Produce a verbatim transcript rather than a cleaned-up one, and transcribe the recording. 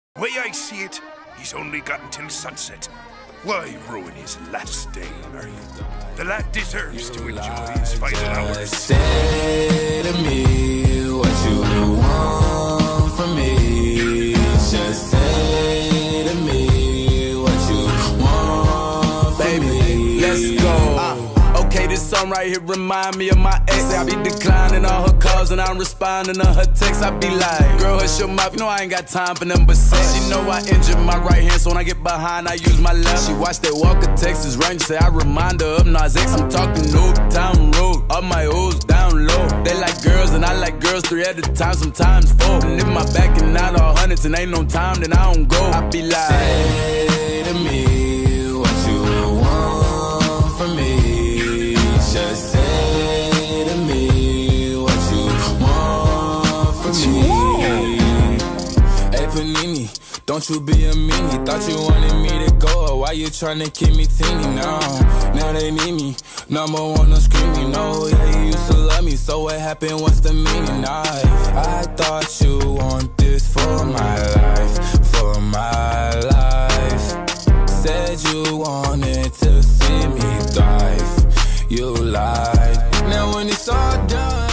The way I see it, he's only got until sunset. Why ruin his last day on Earth? The lad deserves to enjoy his final hours. Say to me what you want from me. Just say to me what you want from me. Let's go. Uh. Okay, this song right here remind me of my ex. I be declining all her calls and I'm responding to her texts. I be like, girl, hush your mouth, you know I ain't got time for nothing but sex. She know I injured my right hand, so when I get behind, I use my left. She watched that Walker Texas Ranger, say I remind her of Nas X. I'm talking Old Town Road, all my O's down low. They like girls and I like girls three at a time, sometimes four. And if my back and out all hundreds and ain't no time, then I don't go. I be like, say to me what you want from me. Just say to me what you want from me. Hey Panini, don't you be a meanie. Thought you wanted me to go, why you tryna keep me teeny now? Now they need me, number one, no screaming. No, yeah, you used to love me, so what happened, what's the meaning? I, I thought you want this for my life, for my life. Said you wanted to see me thrive. You lied. Now when it's all done,